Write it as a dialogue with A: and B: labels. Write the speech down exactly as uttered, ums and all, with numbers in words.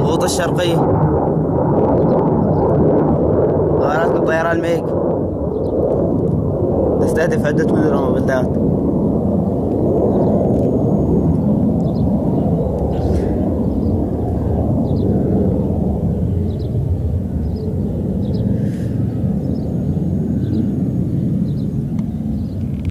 A: الضغوط الشرقية، غارات من طيران ميج تستهدف عدة مدن وبلدات.